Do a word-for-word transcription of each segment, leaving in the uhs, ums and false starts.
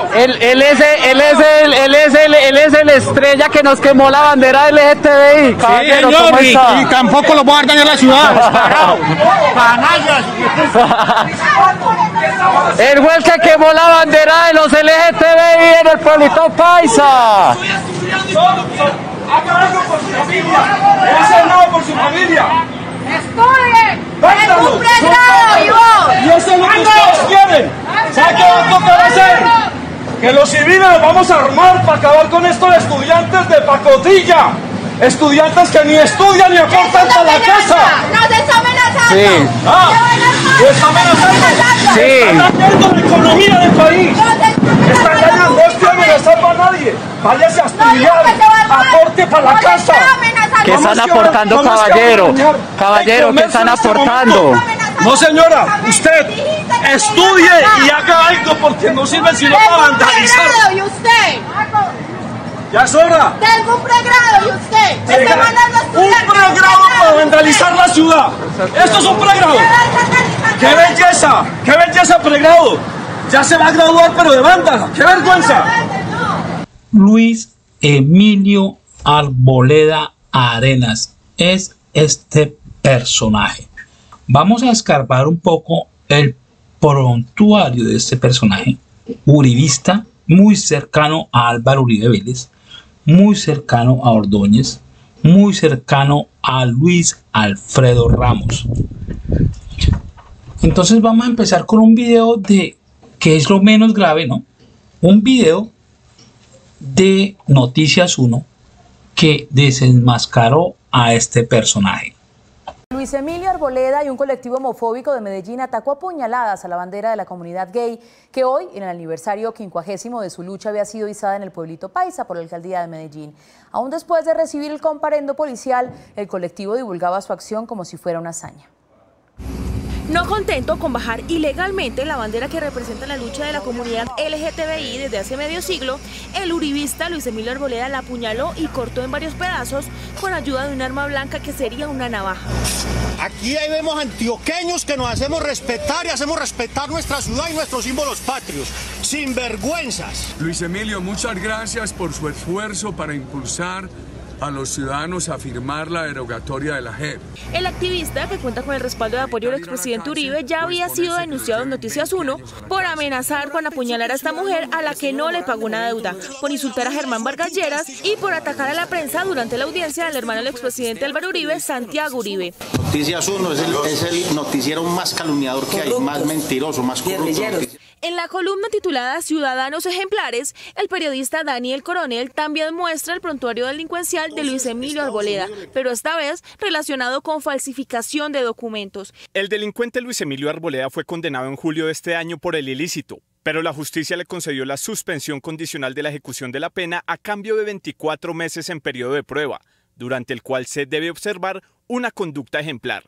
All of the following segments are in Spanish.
Él, él, es, él, es el, él, es el, él es el estrella que nos quemó la bandera L G T B I. Caballero, sí, señor, ¿cómo y, está? y tampoco lo voy a dar daño a la ciudad. Él fue el que quemó la bandera de los L G T B I en el pueblito paisa. Haga algo por su familia. No hace nada por su familia. ¡Estudien! ¡Es un pregrado, Ivonne! Y eso es lo que ustedes quieren. ¿Sabe qué va a tocar hacer? Que los civiles nos vamos a armar para acabar con estos estudiantes de pacotilla. Estudiantes que ni estudian ni aportan a la casa. ¡Nos está amenazando! Sí. Ah, ¿lo está amenazando? Sí. Están dañando la economía del país. Están dañando, no estoy amenazando a nadie. Váyase a estudiar, aporte para la casa. ¿Qué están aportando, caballero? Caballero, ¿qué están aportando? No, señora, usted estudie y haga algo porque no sirve sino para vandalizar. ¿Y usted? Ya es hora. Tengo un pregrado, ¿y usted? Me está mandando a Un estudiar. pregrado para vandalizar la ciudad. Esto es un pregrado. ¡Qué belleza! ¡Qué belleza pregrado! Ya se va a graduar, pero de vándala. ¡Qué vergüenza! Luis Emilio Arboleda Arenas es este personaje. Vamos a escarbar un poco el prontuario de este personaje, uribista, muy cercano a Álvaro Uribe Vélez, muy cercano a Ordóñez, muy cercano a Luis Alfredo Ramos. Entonces vamos a empezar con un video de, que es lo menos grave, ¿no? Un video de Noticias uno que desenmascaró a este personaje. Luis Emilio Arboleda y un colectivo homofóbico de Medellín atacó a puñaladas a la bandera de la comunidad gay que hoy, en el aniversario quincuagésimo de su lucha, había sido izada en el pueblito paisa por la alcaldía de Medellín. Aún después de recibir el comparendo policial, el colectivo divulgaba su acción como si fuera una hazaña. No contento con bajar ilegalmente la bandera que representa la lucha de la comunidad L G T B I desde hace medio siglo, el uribista Luis Emilio Arboleda la apuñaló y cortó en varios pedazos con ayuda de un arma blanca que sería una navaja. Aquí ahí vemos antioqueños que nos hacemos respetar y hacemos respetar nuestra ciudad y nuestros símbolos patrios, sin vergüenzas. Luis Emilio, muchas gracias por su esfuerzo para impulsar a los ciudadanos a firmar la derogatoria de la J E P. El activista, que cuenta con el respaldo de apoyo del expresidente Uribe, ya había sido denunciado en Noticias uno por amenazar con apuñalar a esta mujer a la que no le pagó una deuda, por insultar a Germán Vargas Lleras y por atacar a la prensa durante la audiencia del hermano del expresidente Álvaro Uribe, Santiago Uribe. Noticias uno es el, es el noticiero más calumniador que hay, más mentiroso, más corrupto. En la columna titulada Ciudadanos Ejemplares, el periodista Daniel Coronel también muestra el prontuario delincuencial de Luis Emilio Arboleda, pero esta vez relacionado con falsificación de documentos. El delincuente Luis Emilio Arboleda fue condenado en julio de este año por el ilícito, pero la justicia le concedió la suspensión condicional de la ejecución de la pena a cambio de veinticuatro meses en periodo de prueba, durante el cual se debe observar una conducta ejemplar.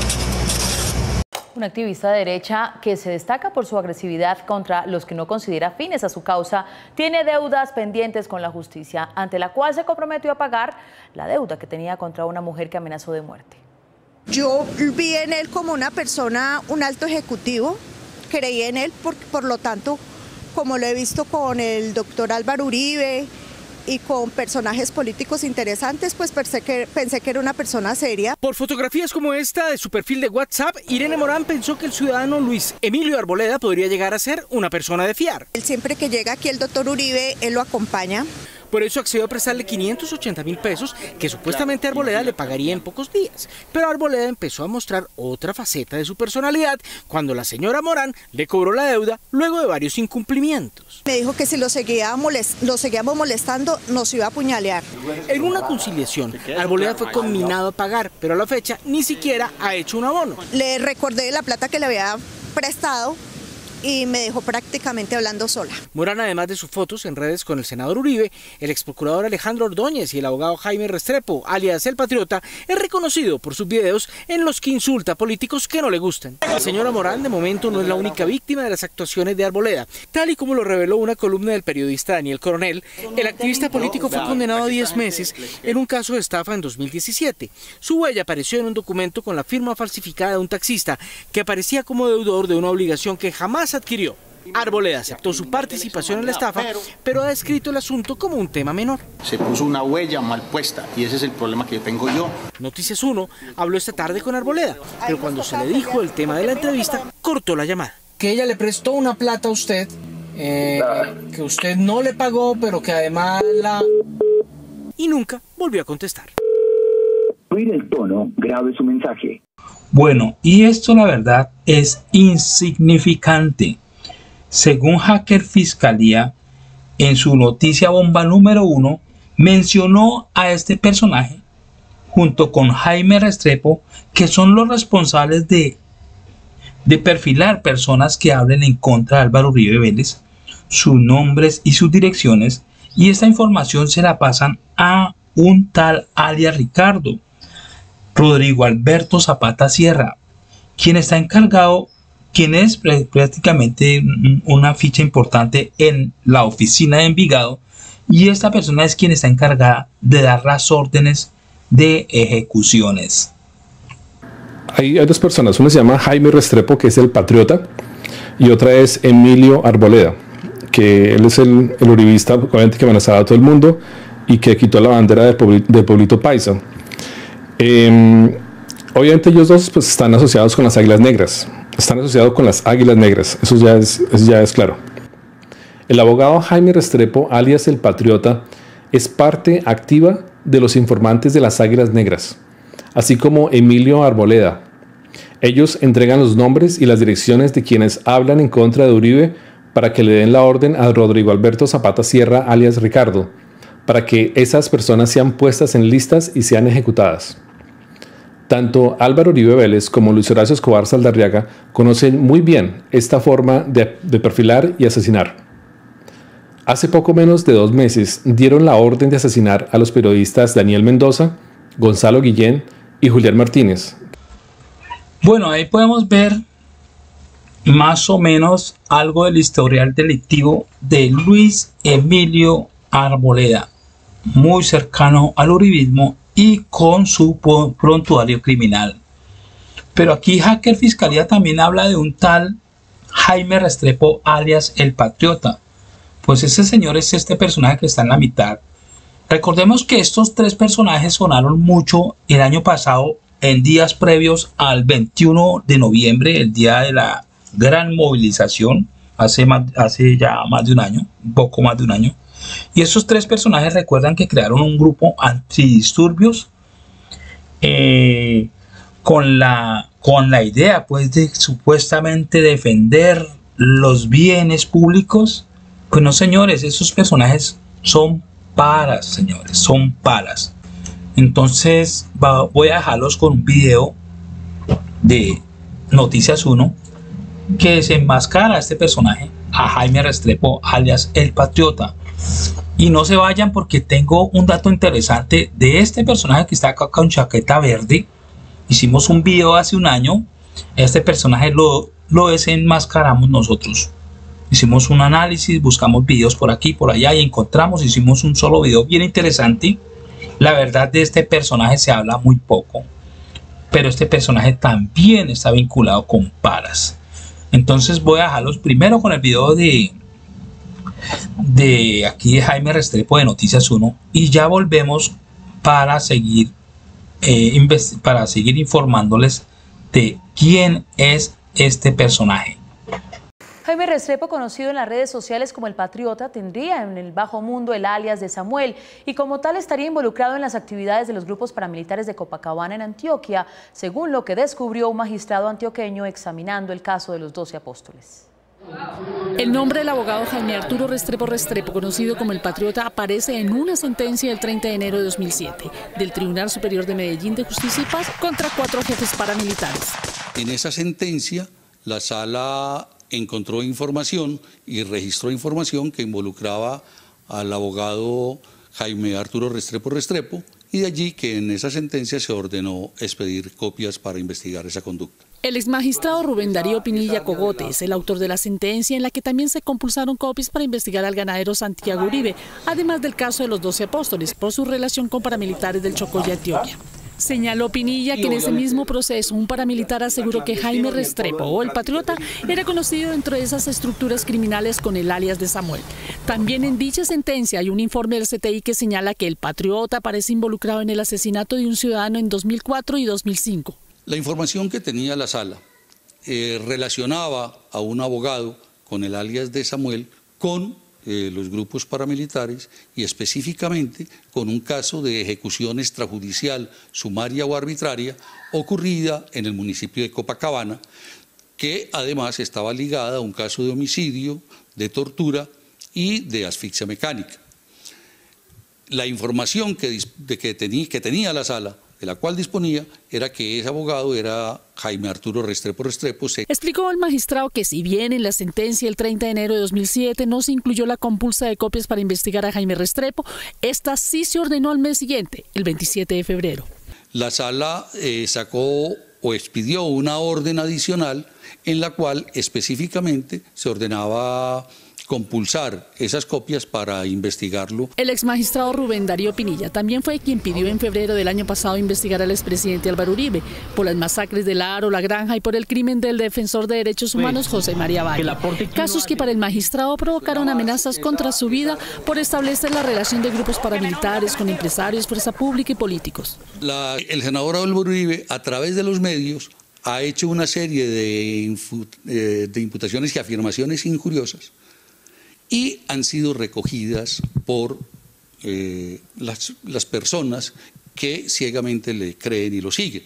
Un activista de derecha que se destaca por su agresividad contra los que no considera afines a su causa, tiene deudas pendientes con la justicia, ante la cual se comprometió a pagar la deuda que tenía contra una mujer que amenazó de muerte. Yo vi en él como una persona, un alto ejecutivo, creí en él, por, por lo tanto, como lo he visto con el doctor Álvaro Uribe y con personajes políticos interesantes, pues pensé que, pensé que era una persona seria. Por fotografías como esta de su perfil de WhatsApp, Irene Morán pensó que el ciudadano Luis Emilio Arboleda podría llegar a ser una persona de fiar. Él siempre que llega aquí el doctor Uribe, él lo acompaña. Por eso accedió a prestarle quinientos ochenta mil pesos que supuestamente Arboleda le pagaría en pocos días. Pero Arboleda empezó a mostrar otra faceta de su personalidad cuando la señora Morán le cobró la deuda luego de varios incumplimientos. Me dijo que si lo, seguía molest lo seguíamos molestando nos iba a apuñalear. En una conciliación, Arboleda fue conminado a pagar, pero a la fecha ni siquiera ha hecho un abono. Le recordé la plata que le había prestado y me dejó prácticamente hablando sola. Morán, además de sus fotos en redes con el senador Uribe, el exprocurador Alejandro Ordóñez y el abogado Jaime Restrepo, alias El Patriota, es reconocido por sus videos en los que insulta a políticos que no le gustan. La señora Morán, de momento, no es la única víctima de las actuaciones de Arboleda. Tal y como lo reveló una columna del periodista Daniel Coronel, el activista político fue condenado a diez meses en un caso de estafa en dos mil diecisiete. Su huella apareció en un documento con la firma falsificada de un taxista que aparecía como deudor de una obligación que jamás adquirió. Arboleda aceptó su participación en la estafa, pero ha descrito el asunto como un tema menor. Se puso una huella mal puesta y ese es el problema que tengo yo. Noticias uno habló esta tarde con Arboleda, pero cuando se le dijo el tema de la entrevista, cortó la llamada. Que ella le prestó una plata a usted, eh, que usted no le pagó, pero que además la... Y nunca volvió a contestar. Oír el tono, grabe su mensaje. Bueno, y esto la verdad es insignificante. Según Hacker Fiscalía, en su noticia bomba número uno, mencionó a este personaje junto con Jaime Restrepo, que son los responsables de, de perfilar personas que hablen en contra de Álvaro Uribe Vélez, sus nombres y sus direcciones, y esta información se la pasan a un tal alias Ricardo, Rodrigo Alberto Zapata Sierra, quien está encargado, quien es prácticamente una ficha importante en la oficina de Envigado, y esta persona es quien está encargada de dar las órdenes de ejecuciones. Hay, hay dos personas, una se llama Jaime Restrepo, que es el patriota, y otra es Emilio Arboleda, que él es el, el uribista obviamente que amenazaba a todo el mundo y que quitó la bandera del puebl de Pueblito Paisa. Eh, obviamente ellos dos pues, están asociados con las Águilas Negras, están asociados con las Águilas Negras, eso ya es, eso ya es claro. El abogado Jaime Restrepo, alias el Patriota, es parte activa de los informantes de las Águilas Negras, así como Emilio Arboleda. Ellos entregan los nombres y las direcciones de quienes hablan en contra de Uribe para que le den la orden a Rodrigo Alberto Zapata Sierra, alias Ricardo, para que esas personas sean puestas en listas y sean ejecutadas. Tanto Álvaro Uribe Vélez como Luis Horacio Escobar Saldarriaga conocen muy bien esta forma de, de perfilar y asesinar. Hace poco menos de dos meses dieron la orden de asesinar a los periodistas Daniel Mendoza, Gonzalo Guillén y Julián Martínez. Bueno, ahí podemos ver más o menos algo del historial delictivo de Luis Emilio Arboleda, muy cercano al uribismo y con su prontuario criminal. Pero aquí Hacker Fiscalía también habla de un tal Jaime Restrepo, alias el Patriota. Pues ese señor es este personaje que está en la mitad. Recordemos que estos tres personajes sonaron mucho el año pasado, en días previos al veintiuno de noviembre, el día de la gran movilización, hace, más, hace ya más de un año, un poco más de un año. Y estos tres personajes recuerdan que crearon un grupo antidisturbios eh, con, la, con la idea pues de supuestamente defender los bienes públicos. Pues no, señores, esos personajes son paras, señores, son paras. Entonces va, voy a dejarlos con un video de Noticias uno que desenmascara a este personaje, a Jaime Restrepo, alias el Patriota. Y no se vayan porque tengo un dato interesante de este personaje que está acá con chaqueta verde. Hicimos un video hace un año. Este personaje lo, lo desenmascaramos nosotros. Hicimos un análisis, buscamos videos por aquí, por allá y encontramos, hicimos un solo video bien interesante. La verdad de este personaje se habla muy poco, pero este personaje también está vinculado con paras. Entonces voy a dejarlos primero con el video de, de aquí de Jaime Restrepo de Noticias uno y ya volvemos para seguir, eh, para seguir informándoles de quién es este personaje. Jaime Restrepo, conocido en las redes sociales como el Patriota, tendría en el bajo mundo el alias de Samuel y como tal estaría involucrado en las actividades de los grupos paramilitares de Copacabana en Antioquia, según lo que descubrió un magistrado antioqueño examinando el caso de los doce apóstoles. El nombre del abogado Jaime Arturo Restrepo Restrepo, conocido como el Patriota, aparece en una sentencia del treinta de enero de dos mil siete del Tribunal Superior de Medellín de Justicia y Paz contra cuatro jefes paramilitares. En esa sentencia, la sala encontró información y registró información que involucraba al abogado Jaime Arturo Restrepo Restrepo y de allí que en esa sentencia se ordenó expedir copias para investigar esa conducta. El exmagistrado Rubén Darío Pinilla Cogote es el autor de la sentencia en la que también se compulsaron copias para investigar al ganadero Santiago Uribe, además del caso de los doce apóstoles por su relación con paramilitares del Chocó y Antioquia. Señaló Pinilla que en ese mismo proceso un paramilitar aseguró que Jaime Restrepo, o el Patriota, era conocido dentro de esas estructuras criminales con el alias de Samuel. También en dicha sentencia hay un informe del C T I que señala que el Patriota aparece involucrado en el asesinato de un ciudadano en dos mil cuatro y dos mil cinco. La información que tenía la sala eh, relacionaba a un abogado con el alias de Samuel con Eh, los grupos paramilitares y específicamente con un caso de ejecución extrajudicial, sumaria o arbitraria ocurrida en el municipio de Copacabana, que además estaba ligada a un caso de homicidio, de tortura y de asfixia mecánica. La información que, de que, tenía, que tenía la sala, de la cual disponía, era que ese abogado era Jaime Arturo Restrepo Restrepo. Explicó el magistrado que si bien en la sentencia el treinta de enero de dos mil siete no se incluyó la compulsa de copias para investigar a Jaime Restrepo, esta sí se ordenó al mes siguiente, el veintisiete de febrero. La sala eh, sacó o expidió una orden adicional en la cual específicamente se ordenaba compulsar esas copias para investigarlo. El ex magistrado Rubén Darío Pinilla también fue quien pidió en febrero del año pasado investigar al expresidente Álvaro Uribe por las masacres de La Aro, La Granja y por el crimen del defensor de derechos humanos José María Valle. Casos que para el magistrado provocaron amenazas contra su vida por establecer la relación de grupos paramilitares con empresarios, fuerza pública y políticos. La, el senador Álvaro Uribe, a través de los medios, ha hecho una serie de, eh, de imputaciones y afirmaciones injuriosas y han sido recogidas por eh, las, las personas que ciegamente le creen y lo siguen.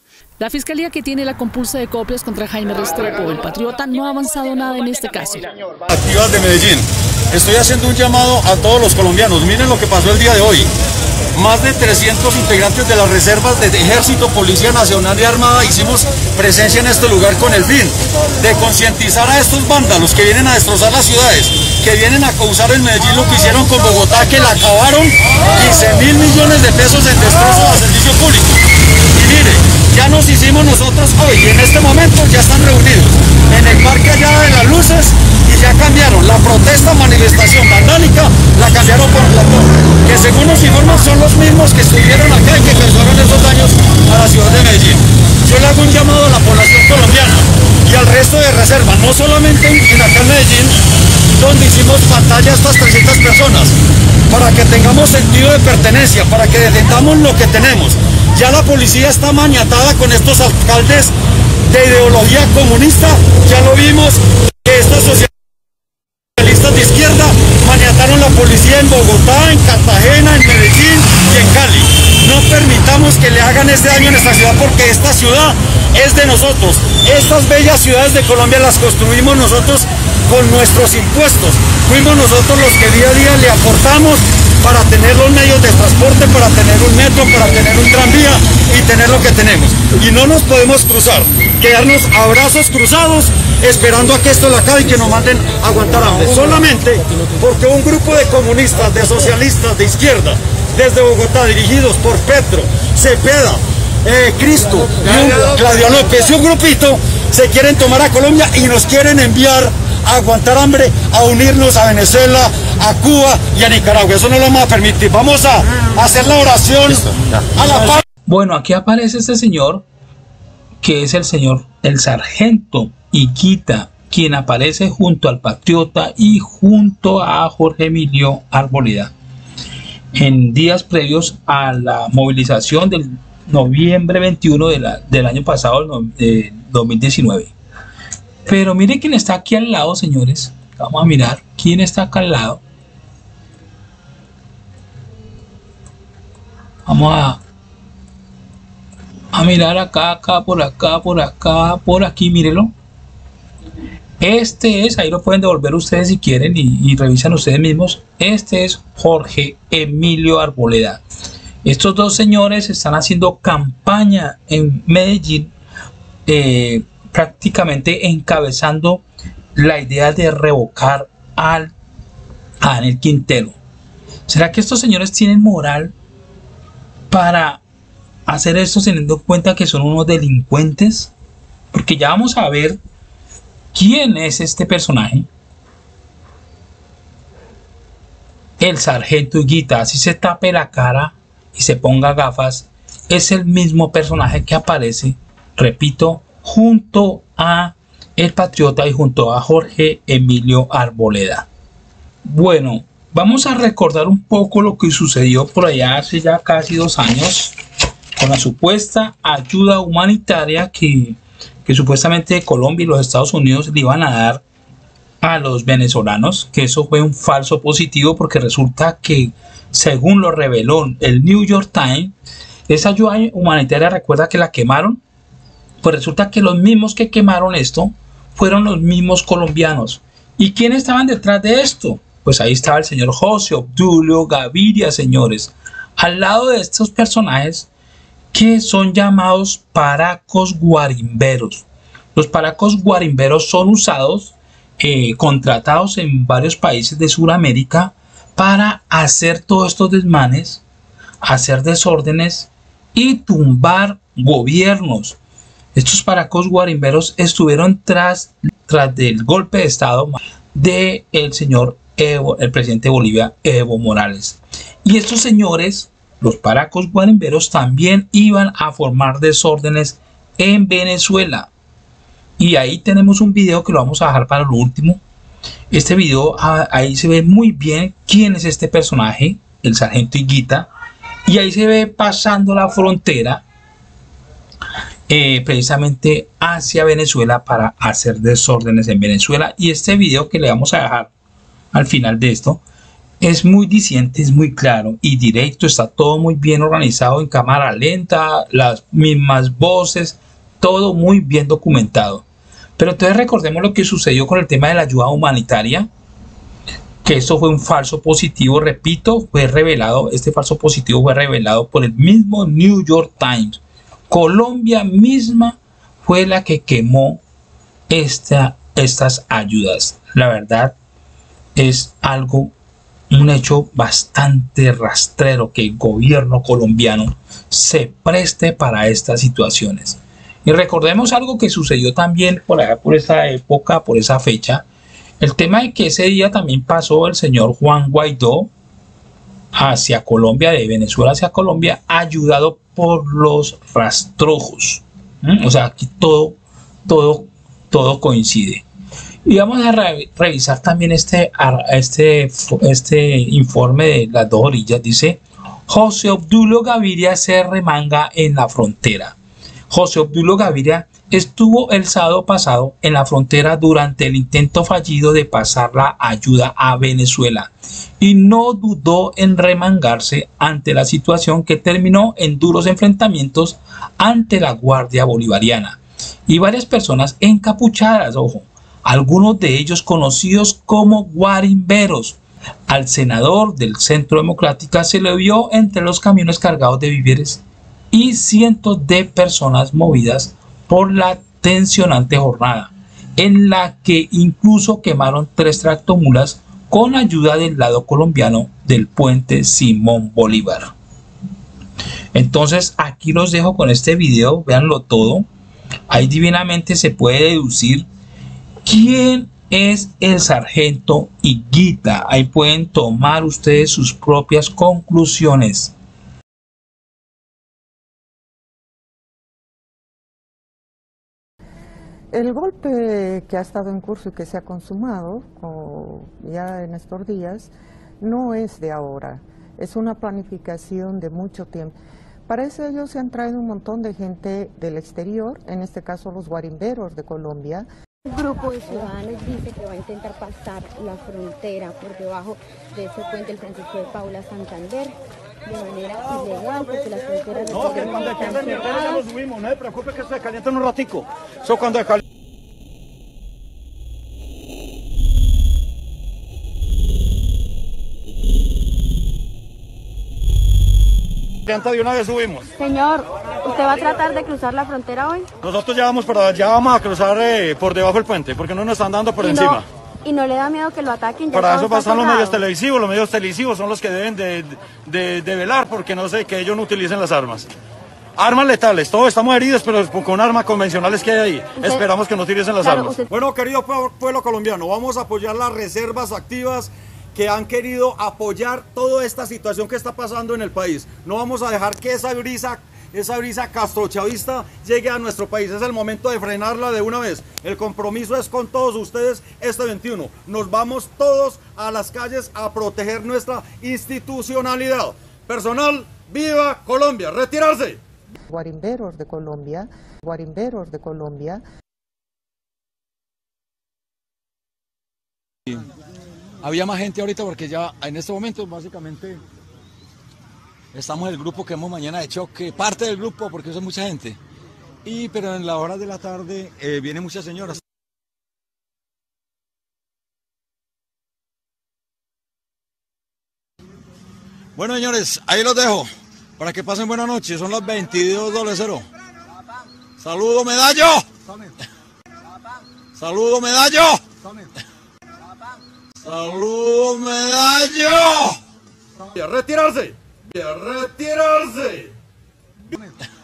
La fiscalía, que tiene la compulsa de copias contra Jaime Restrepo, el Patriota, no ha avanzado nada en este caso. Activas de Medellín, estoy haciendo un llamado a todos los colombianos. Miren lo que pasó el día de hoy. Más de trescientos integrantes de las reservas de Ejército, Policía Nacional y Armada hicimos presencia en este lugar con el fin de concientizar a estos vándalos que vienen a destrozar las ciudades, que vienen a causar en Medellín lo que hicieron con Bogotá, que la acabaron, quince mil millones de pesos en destrozos a servicio público. Y mire, ya nos hicimos nosotros hoy y en este momento ya están reunidos en el parque allá de las luces y ya cambiaron la protesta, manifestación vandálica, la cambiaron por platón, que según nos informan son los mismos que estuvieron acá y que causaron esos daños a la ciudad de Medellín. Yo le hago un llamado a la población colombiana y al resto de reservas, no solamente en acá en Medellín, donde hicimos pantalla a estas trescientas personas, para que tengamos sentido de pertenencia, para que defendamos lo que tenemos. Ya la policía está maniatada con estos alcaldes de ideología comunista, ya lo vimos, que estos socialistas de izquierda maniataron la policía en Bogotá, en Cartagena, en Medellín y en Cali. No permitamos que le hagan este daño a nuestra ciudad, porque esta ciudad es de nosotros. Estas bellas ciudades de Colombia las construimos nosotros con nuestros impuestos. Fuimos nosotros los que día a día le aportamos para tener los medios de transporte, para tener un metro, para tener un tranvía y tener lo que tenemos. Y no nos podemos cruzar, quedarnos a brazos cruzados esperando a que esto lo acabe y que nos manden a aguantar hambre. Solamente porque un grupo de comunistas, de socialistas, de izquierda, desde Bogotá, dirigidos por Petro, Cepeda, eh, Cristo, y Claudio López y un grupito, se quieren tomar a Colombia y nos quieren enviar a aguantar hambre, a unirnos a Venezuela, a Cuba y a Nicaragua. Eso no lo vamos a permitir. Vamos a hacer la oración a la paz. Bueno, aquí aparece este señor, que es el señor, el sargento Higuita, quien aparece junto al Patriota y junto a Jorge Emilio Arboleda en días previos a la movilización del noviembre veintiuno de la, del año pasado, de dos mil diecinueve. Pero miren quién está aquí al lado, señores. Vamos a mirar quién está acá al lado. Vamos a, a mirar acá, acá, por acá, por acá, por aquí, mírenlo. Este es, ahí lo pueden devolver ustedes si quieren y, y revisan ustedes mismos. Este es Jorge Emilio Arboleda. Estos dos señores están haciendo campaña en Medellín, eh, prácticamente encabezando la idea de revocar al, a Daniel Quintero. ¿Será que estos señores tienen moral para hacer esto teniendo en cuenta que son unos delincuentes? Porque ya vamos a ver quién es este personaje. El sargento Higuita, así se tape la cara y se ponga gafas es el mismo personaje que aparece, repito, junto a el Patriota y junto a Jorge Emilio Arboleda. Bueno, vamos a recordar un poco lo que sucedió por allá hace ya casi dos años con la supuesta ayuda humanitaria que, que supuestamente Colombia y los Estados Unidos le iban a dar a los venezolanos, que eso fue un falso positivo porque resulta que, según lo reveló el New York Times, esa ayuda humanitaria, recuerda que la quemaron, pues resulta que los mismos que quemaron esto fueron los mismos colombianos. ¿Y quiénes estaban detrás de esto? Pues ahí estaba el señor José Obdulio Gaviria, señores, al lado de estos personajes que son llamados paracos guarimberos. Los paracos guarimberos son usados, eh, contratados en varios países de Sudamérica para hacer todos estos desmanes, hacer desórdenes y tumbar gobiernos. Estos paracos guarimberos estuvieron tras, tras del golpe de estado del señor Evo, el presidente de Bolivia, Evo Morales. Y estos señores, los paracos guarimberos, también iban a formar desórdenes en Venezuela. Y ahí tenemos un video que lo vamos a dejar para lo último. Este video, ahí se ve muy bien quién es este personaje, el sargento Higuita. Y ahí se ve pasando la frontera eh, precisamente hacia Venezuela para hacer desórdenes en Venezuela. Y este video que le vamos a dejar al final de esto es muy diciente, es muy claro y directo, está todo muy bien organizado en cámara lenta, las mismas voces, todo muy bien documentado. Pero entonces recordemos lo que sucedió con el tema de la ayuda humanitaria, que esto fue un falso positivo, repito, fue revelado, este falso positivo fue revelado por el mismo New York Times. Colombia misma fue la que quemó esta, estas ayudas. La verdad es algo, un hecho bastante rastrero que el gobierno colombiano se preste para estas situaciones. Y recordemos algo que sucedió también por allá, por esa época, por esa fecha. El tema de que ese día también pasó el señor Juan Guaidó hacia Colombia, de Venezuela hacia Colombia, ayudado por los rastrojos. ¿Mm? O sea, aquí todo, todo, todo coincide. Y vamos a re revisar también este, este, este informe de las dos orillas. Dice, José Obdulio Gaviria se remanga en la frontera. José Obdulio Gaviria estuvo el sábado pasado en la frontera durante el intento fallido de pasar la ayuda a Venezuela y no dudó en remangarse ante la situación que terminó en duros enfrentamientos ante la Guardia Bolivariana y varias personas encapuchadas, ojo, algunos de ellos conocidos como guarimberos. Al senador del Centro Democrático se le vio entre los camiones cargados de víveres y cientos de personas movidas por la tensionante jornada, en la que incluso quemaron tres tractomulas con ayuda del lado colombiano del puente Simón Bolívar. Entonces aquí los dejo con este video, véanlo todo. Ahí divinamente se puede deducir quién es el sargento Higuita. Ahí pueden tomar ustedes sus propias conclusiones. El golpe que ha estado en curso y que se ha consumado o ya en estos días no es de ahora, es una planificación de mucho tiempo. Para eso ellos se han traído un montón de gente del exterior, en este caso los guarimberos de Colombia. Un grupo de ciudadanos dice que va a intentar pasar la frontera por debajo de ese puente el Francisco de Paula Santander de manera ilegal, porque las fronteras no, que cuando estén mi ya lo subimos, no se preocupe que se calientan un ratico. Eso cuando calientan. De una vez subimos. Señor, ¿usted va a tratar de cruzar la frontera hoy? Nosotros ya vamos, para, ya vamos a cruzar eh, por debajo del puente, porque no nos están dando por y encima. No, ¿Y no le da miedo que lo ataquen? Ya para eso pasan los medios cerrado. televisivos, los medios televisivos son los que deben de, de, de velar, porque no sé, que ellos no utilicen las armas. Armas letales, todos estamos heridos, pero con armas convencionales que hay ahí. Usted, Esperamos que no utilicen las claro, armas. Usted... Bueno, querido pueblo colombiano, vamos a apoyar las reservas activas que han querido apoyar toda esta situación que está pasando en el país. No vamos a dejar que esa brisa esa brisa castrochavista llegue a nuestro país. Es el momento de frenarla de una vez. El compromiso es con todos ustedes este veintiuno. Nos vamos todos a las calles a proteger nuestra institucionalidad. Personal, ¡viva Colombia! ¡Retirarse! Guarimberos de Colombia, guarimberos de Colombia. Había más gente ahorita porque ya en este momento básicamente estamos en el grupo que hemos mañana de choque, parte del grupo porque eso es mucha gente. Y pero en la hora de la tarde eh, vienen muchas señoras. Bueno, señores, ahí los dejo para que pasen buena noche. Son las veintidós doble cero. Saludo, medallo. Saludo, medallo. Saludo, medallo. ¡Y a retirarse! ¡Y a retirarse!